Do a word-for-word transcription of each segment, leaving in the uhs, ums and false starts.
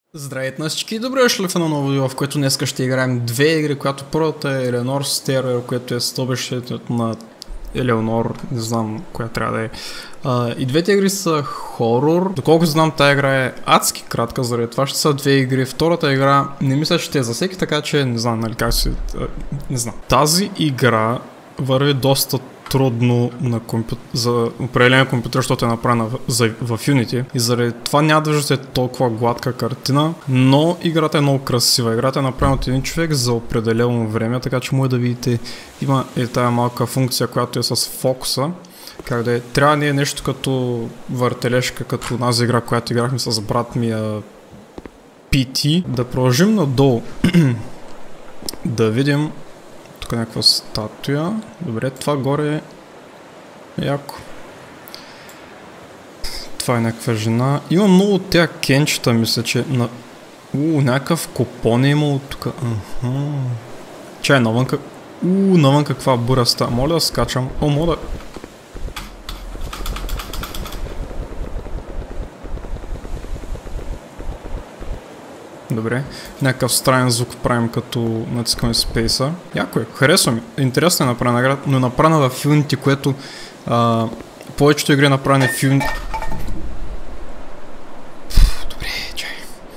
Здравейте на всички и добре дошли в едно ново видео, в което днес ще играем две игри, която първата е Eleanor's Stairway, което е стълбището на Елеонор, не знам коя трябва да е. А, и двете игри са хорор. Доколко знам, тази игра е адски кратка, заради това ще са две игри. Втората игра не мисля, че ще е за всеки, така че не знам, нали как си... Не знам. Тази игра върви доста трудно на компю... за определен компютър, защото е направена в, за... в Unity. И заради това няма да виждате толкова гладка картина, но играта е много красива. Играта е направена от един човек за определено време, така че може да видите, има и тая малка функция, която е с фокуса. Как да е? Трябва да е нещо като въртележка, като тази игра, която играхме с брат ми пи ти. Да продължим надолу. Да видим тук някаква статуя. Добре, това горе е яко. Това е някаква жена. Има много от тези кенчета, мисля, че на... Уу, някакъв купон е имало тук. Аха. Чай, навън как... Уу, навън каква буря става. Моля да скачам. О, моля да... Добре, някакъв странен звук правим като натискаме спейса. Яко е, харесва ми. Интересно е направена игра, но е направена в Unity, което а, повечето игри е направена в Unity. Добре, чай.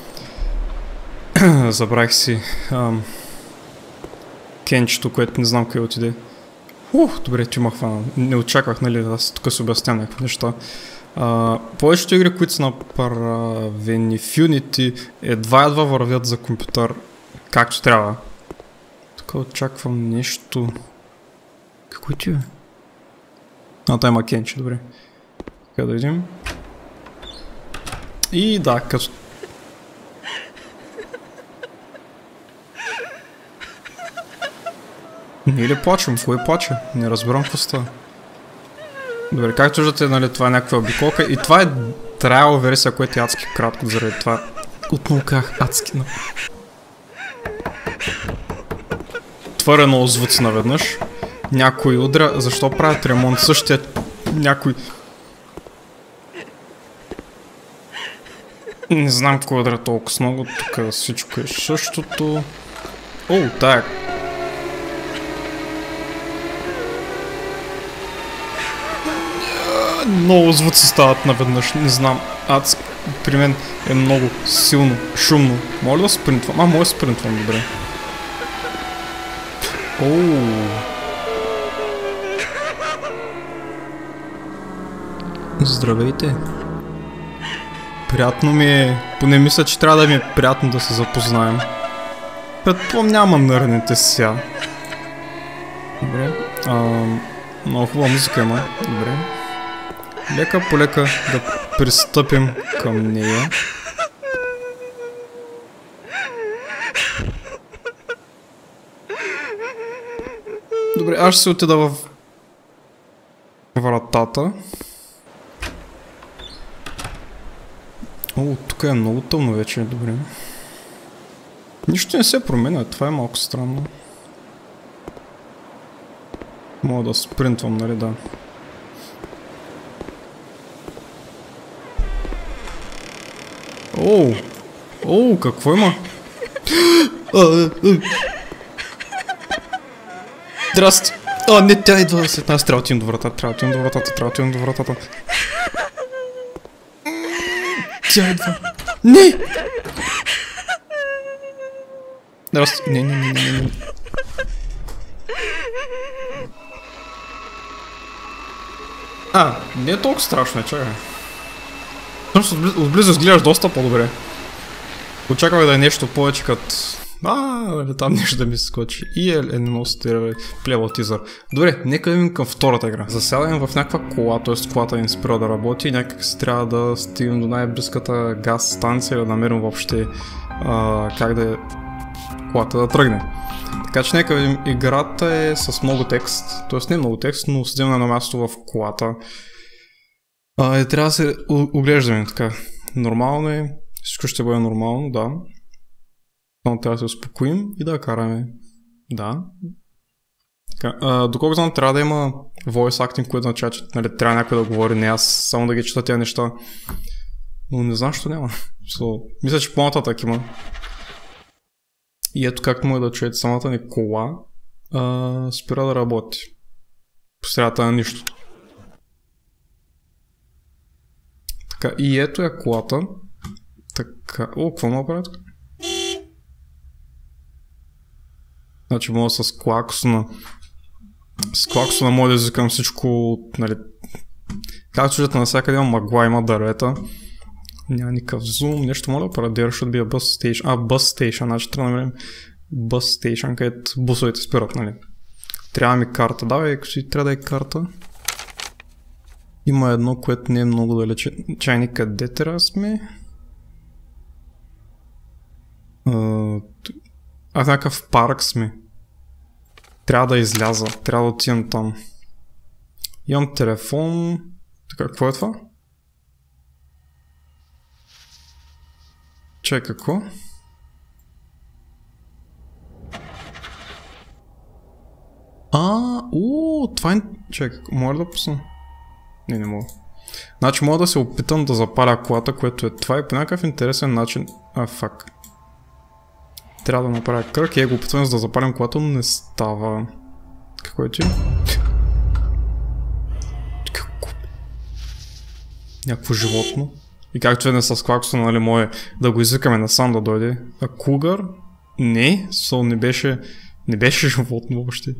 Забравих си ам, кенчето, което не знам къде отиде. Ух, добре, ти ма хвана. Не очаквах, нали, аз тук си обяснявам някакви неща. Uh, повечето игри, които са направени в Unity, едва-едва вървят за компютър както трябва. Тук очаквам нещо... Какво ти е? А, той има кенче, добре. Така да видим. И да, като... Не ли плачем? Кой плаче? Не разбирам какво става. Добре, както виждате, нали, това е някаква обиколка и това е трайл версия, което е адски кратко, заради това отново казах адски. Но... Твърде много звуци наведнъж. Някой удря, защо правят ремонт? Същия някой... Не знам какво удря толкова много, тук всичко е същото. О, тая... Много звуци стават наведнъж, не знам, адски, при мен е много силно, шумно. Моля да спринтвам? А, може да спринтвам, добре. Оу. Здравейте. Приятно ми е, поне мисля, че трябва да ми е приятно да се запознаем. Предполагам няма нърнете сега. Добре, а, много хубава музика има, добре. Лека по лека да пристъпим към нея. Добре, аз ще се отида в вратата. О, тук е много тъмно вече, добре. Нищо не се променя, това е малко странно. Мога да спринтвам, нали, да. Оу! Оу, какво има? Здрасти! А, не, тя идва след нас. Трябва да отидем до вратата, трябва да отидем до вратата, трябва да отидем до вратата. Тя идва. Не! Здрасти. Не, не, не, не, не. А, не е толкова страшно, чакай. Отблизо изглеждаш доста по-добре. Очаквах да е нещо повече като... Ааа, там нещо да ми се скочи. И е Eleanor's Stairway, плевел тизър. Добре, нека да видим към втората игра. Засядаме в някаква кола, т.е. колата ни спира да работи и някак си трябва да стигнем до най-близката газ станция и да намерим въобще а, как да е колата да тръгне. Така че нека видим, играта е с много текст, т.е. не много текст, но седим на едно място в колата. А, и трябва да се оглеждаме така. Нормално е, всичко ще бъде нормално, да. Но трябва да се успокоим и да караме. Да. Така, а, доколко знам, трябва да има voice acting, което означава, че нали, трябва някой да говори, не аз само да ги чета тези неща. Но не знам, що няма. So, мисля, че по-нататък има. И ето как може да чуете самата ни кола а, спира да работи. По средата на нищо. Така, и ето е колата. Така, о, какво му правят? Значи мога с клаксона. С клаксона мога да извикам всичко, нали... Както чуете навсякъде има мъгла, има дървета. Няма никакъв зум, нещо мога да правя, there should be a bus station. А, bus station, значи трябва да намерим bus station, където бусовете спират, нали? Трябва ми карта, давай, ако си трябва да е карта. Има едно, което не е много далече. Чайни, къде трябва сме? Uh, а, в някакъв парк сме. Трябва да изляза, трябва да отивам там. Имам телефон. Така, какво е това? Чай, какво? А, о, това е... Чай, мога да пусна? Не, не мога. Значи мога да се опитам да запаля колата, което е това и по някакъв интересен начин... А, фак. Трябва да направя кръг и го опитвам за да запалям колата, но не става. Какво е ти? Какво? Някакво животно. И както е не с клаксона, нали, може да го извикаме насам да дойде. А кугър? Не, сол не беше... Не беше животно въобще.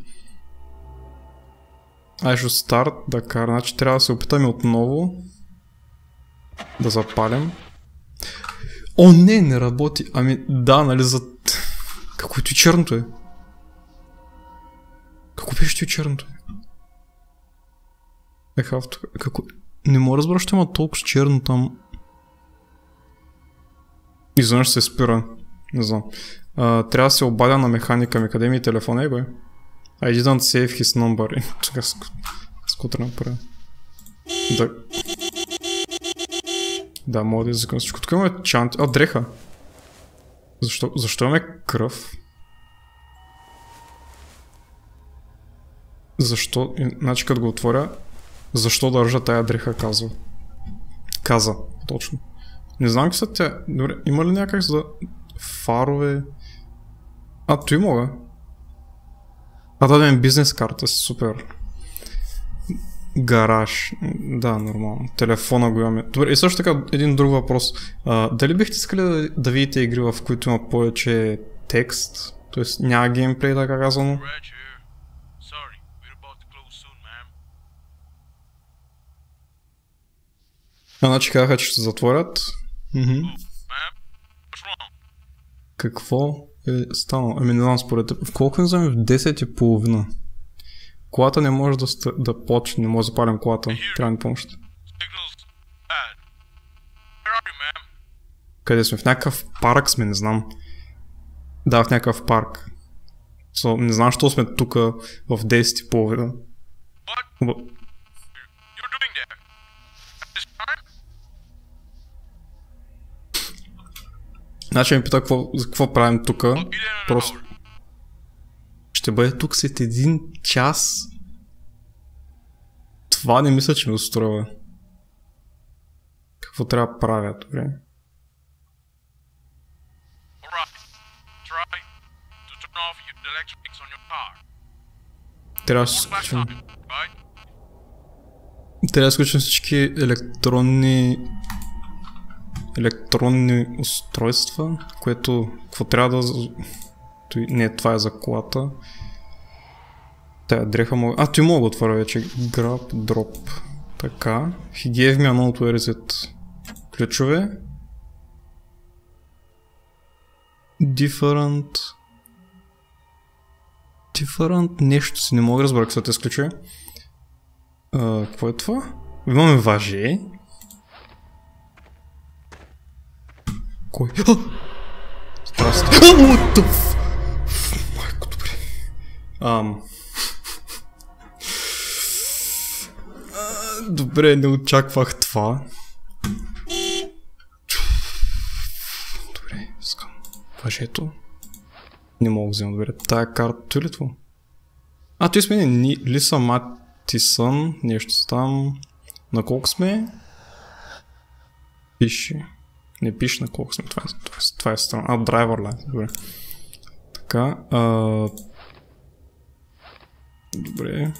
I should start да кара, значи трябва да се опитаме отново да запалям. О, не, не работи. Ами, да, нали, за... Каквото и черното е. Какво беше ти черното е? Ех, авто... Какво... Не мога да разбера, ще има толкова с черно там. Изведнъж се спира. Не знам. Uh, трябва да се обадя на механика ми. Къде ми е телефона, е, бе? I didn't save his number. Чакай, скутър направя. Да. Да, мога да изискам всичко. Тук имаме чанти. А, дреха. Защо, защо имаме кръв? Защо? Значи като го отворя, защо държа тая дреха, казва. Каза, точно. Не знам какви са тя. Добре, има ли някак за фарове? А, той мога. А, да дадем бизнес карта си, супер. Гараж. Да, нормално. Телефона го имаме. Добре, и също така един друг въпрос. А, дали бихте искали да, да видите игри, в които има повече текст? Тоест няма геймплей, така казано? А, значи казаха, че ще се затворят. Мхм. Какво е станало? Ами не знам според теб. В колко не знам? В десет и половина. Колата не може да, ста... да почне, не може да запалим колата. Трябва ни помощ. Къде сме? В някакъв парк сме, не знам. Да, в някакъв парк. So, не знам, що сме тук в десет и половина. Значи ми пита какво, за какво правим тук. Просто ще бъде тук след един час. Това не мисля, че ме устроя. Какво трябва да правя, добре? Трябва да се изключим. Трябва да изключим всички електронни електронни устройства, което какво трябва да... Не, това е за колата. Тая дреха мога... А, той мога да отворя вече. Grab, drop. Така. He gave me a note, where is it? Ключове. Different... Different... Нещо си не мога да разбера какво те изключва. Uh, какво е това? Имаме въже. Кой? Здрасти. What the f... Майко, добре. Ам... Добре, не очаквах това. Добре, искам. Въжето. Не мога да взема, добре. Тая карта, той ли това? А, той сме не Лиса Матисън, нещо там. На колко сме? Пише. Не пише на колко сме. Това е, това е, това е страна. А, драйвер лайт. Добре. Така. А... Добре.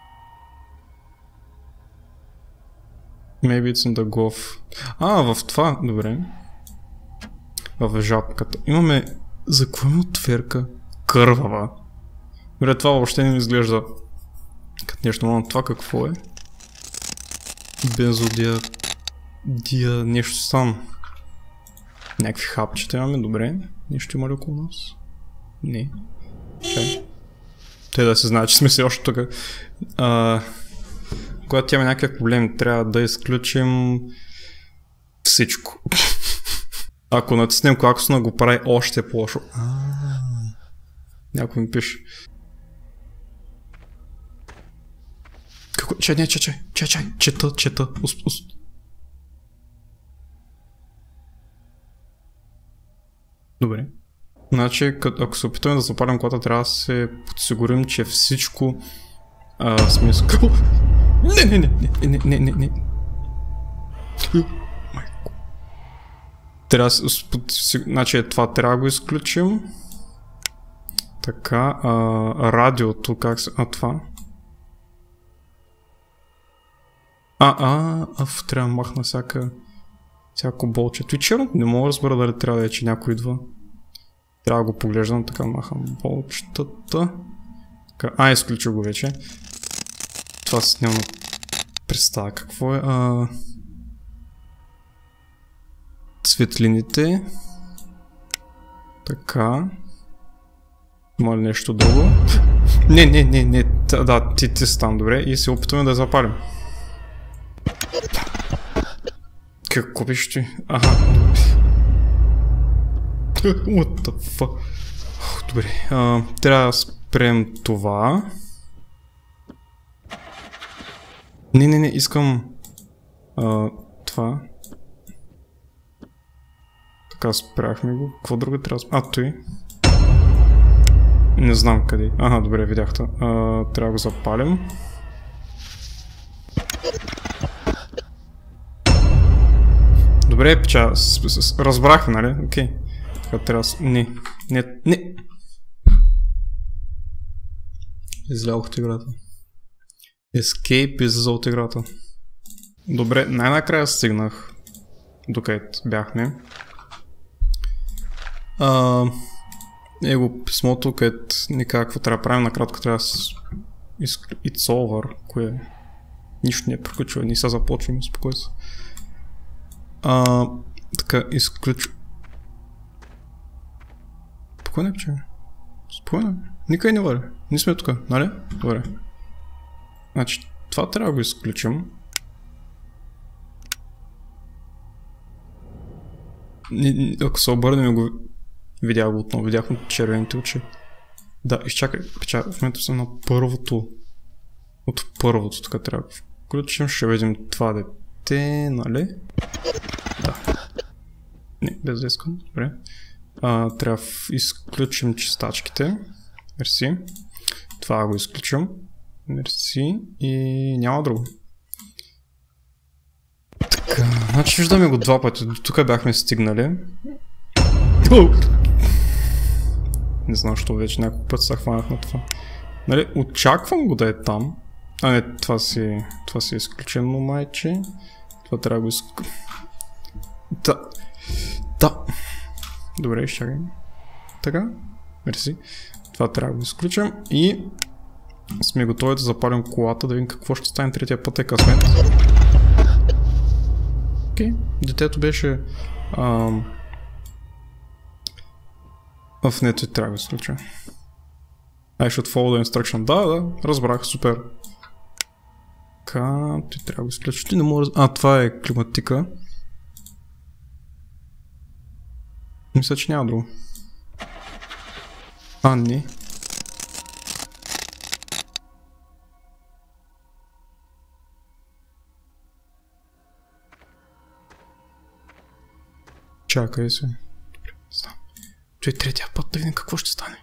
Maybe it's in the glove. А, в това. Добре. В жабката. Имаме... За кой ми отверка? Кървава. Добре, това въобще не ми изглежда като нещо нормално. Това какво е? Бензодия... Дия... нещо сам. Някакви хапчета имаме, добре. Нещо има ли около нас? Не. Чай. Те да се знае, че сме си още тук. А, когато имаме някакви проблеми, трябва да изключим всичко. Ако натиснем клаксона, го прави още по-лошо. Някой ми пише. Какво? Чай, не, чай, чай, чай, чай, чета, чета, уст, уст. Добре. Значи, ако се опитаме да запалим колата, трябва да се подсигурим, че всичко а, сме скъпо. Не, не, не, не, не, не, не. Майко. Трябва да се... Значи, това трябва да го изключим. Така, а, радиото, как се... А, това? А, а, аф, трябва да махна всяка... Всяко болче. Той черно не мога да разбера дали трябва да е, че някой идва. Трябва да го поглеждам, така махам болчетата. Така, а, изключил го вече. Това си няма представа какво е. А... Светлините. Така. Има ли нещо друго? Не, не, не, не. Да, ти, ти си там, добре. И се опитваме да я запалим. Какво беше ти? Аха. What the fuck? Добре. А, трябва да спрем това. Не, не, не, искам а, това. Така, спряхме го. Какво друго трябва да спрем? А, той. Не знам къде. Ага, добре, видяхте. А, трябва да го запалим. Добре, печа, разбрахме, нали? Окей. Така трябва да... Не, не, не! Излязох от играта. Escape излиза от играта. Добре, най-накрая стигнах докъдето бяхме. А, его писмото, където никакво трябва да правим, накратко трябва да с... It's over, кое... Нищо не е приключва, не се започваме, успокой се. А, така, изключ... Спокойно, че? Спокойно. Никъде не вари. Не сме тук, нали? Добре. Значи, това трябва да го изключим. Ако се обърнем го... Видях го отново, видяхме червените очи. Да, изчакай, печа, в момента съм на първото. От първото, така трябва да включим, ще видим това дете, нали? Да. Не, без да искам, добре. А, трябва да изключим чистачките. Мерси. Това го изключим. Мерси. И няма друго. Така, значи виждаме го два пъти. До тук бяхме стигнали. Не знам, що вече няколко път се хванах на това. Нали, очаквам го да е там. А не, това си, това си е изключено, майче. Това трябва да го изключим. Да. Да. Добре, изчакай. Така. Мерси. Това трябва да го изключим. И сме готови да запалим колата, да видим какво ще стане третия път е късмет. Окей. Okay. Детето беше... Ам... В нето и трябва да го изключим. I should follow the instruction. Да, да, разбрах, супер. Така, ти трябва да го изключиш. Ти не мога... А, това е климатика. Мисля, че няма друго. А, не. Чакай се. Добре, знам. Той е третия път да видим какво ще стане.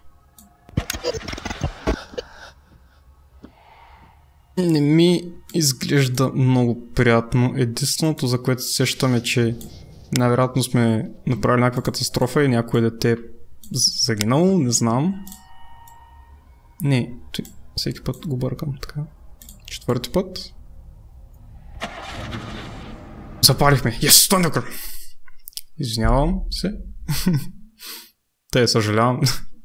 Не ми изглежда много приятно. Единственото, за което се сещаме, че Най-вероятно сме направили някаква катастрофа и някое дете загинало, не знам. Не, всеки път го бъркам, така. Четвърти път. Запалихме. Yes, Thundercry! Извинявам се. Те, съжалявам.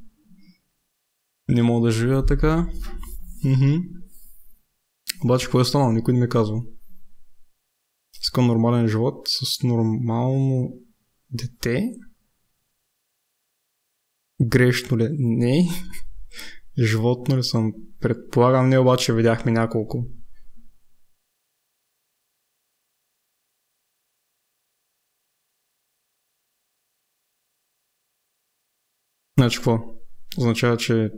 Не мога да живея така. Mm-hmm. Обаче, какво е станало? Никой не ми казва. Искам нормален живот с нормално дете. Грешно ли? Не. Животно ли съм? Предполагам не, обаче видяхме няколко. Значи какво? Означава, че...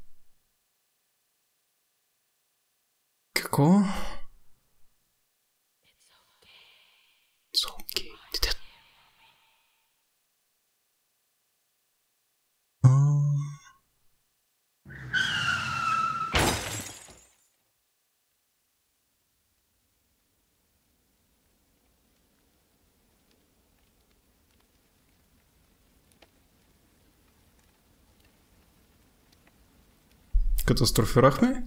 Какво? It's okay. Детето. Катастрофирахме.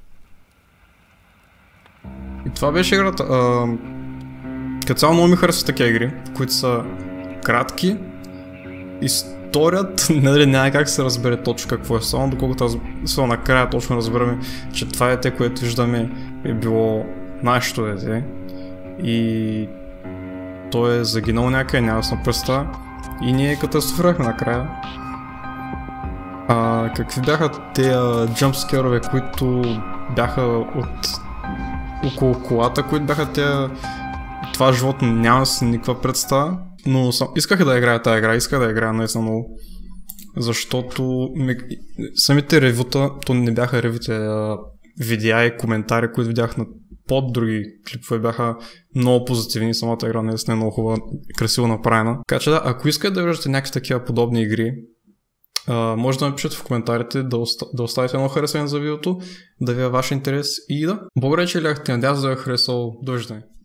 И това беше играта. А, като цяло много ми харесва такива игри, които са кратки. Историята, нали, няма как се разбере точно какво е само, доколкото аз само накрая точно разбираме, че това дете, което виждаме, е било нашето дете. И той е загинал някъде, няма на пръста. И ние катастрофирахме накрая. А, какви бяха тези джампскерове, които бяха от около колата, които бяха тези... Това животно няма си никаква представа, но сам... исках да играя тази игра, исках да играя наистина много, защото ми... самите ревюта, то не бяха ревюте, а видеа и коментари, които видях на под други клипове, бяха много позитивни, самата игра наистина е много хубава, красиво направена. Така че да, ако искате да виждате някакви такива подобни игри, Uh, може да напишете в коментарите, да, оста... да оставите едно харесване за видеото, да ви е ваш интерес и да. Благодаря, че гледахте, надявам се да ви е харесал. Довиждане.